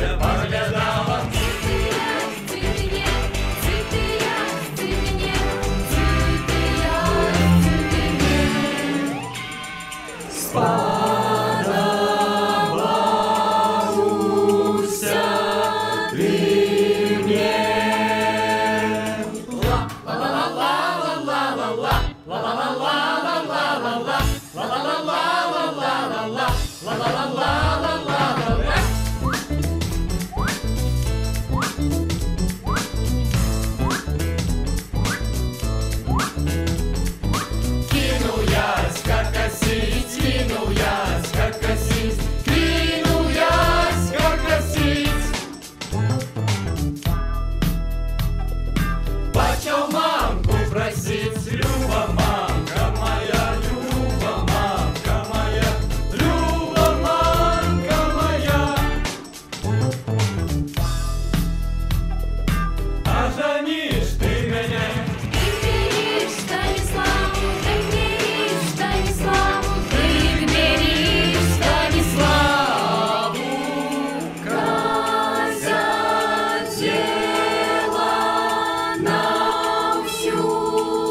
сміялася, поглядала. Люба мамка моя, Люба мамка моя, Люба мамка моя. А женишь ты меня? Ты берешь Станиславу, ты берешь Станиславу, ты берешь Станиславу. Казать дело на всю.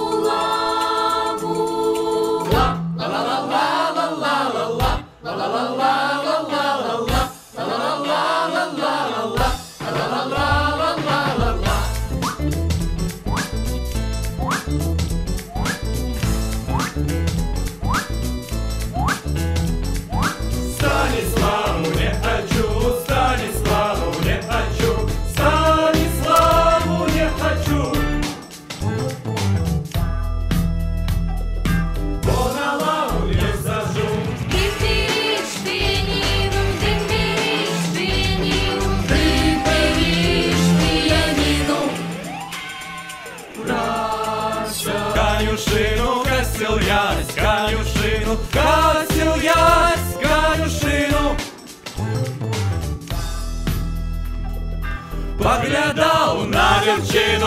Станиславу не хочу, Станиславу не хочу, Станиславу не хочу. Бо на лавре сажу. Ты берешь пианину, ты берешь пианину, ты берешь пианину. Конюшину косил ясь, конюшину косил ясь, конюшину. Поглядал на верчину.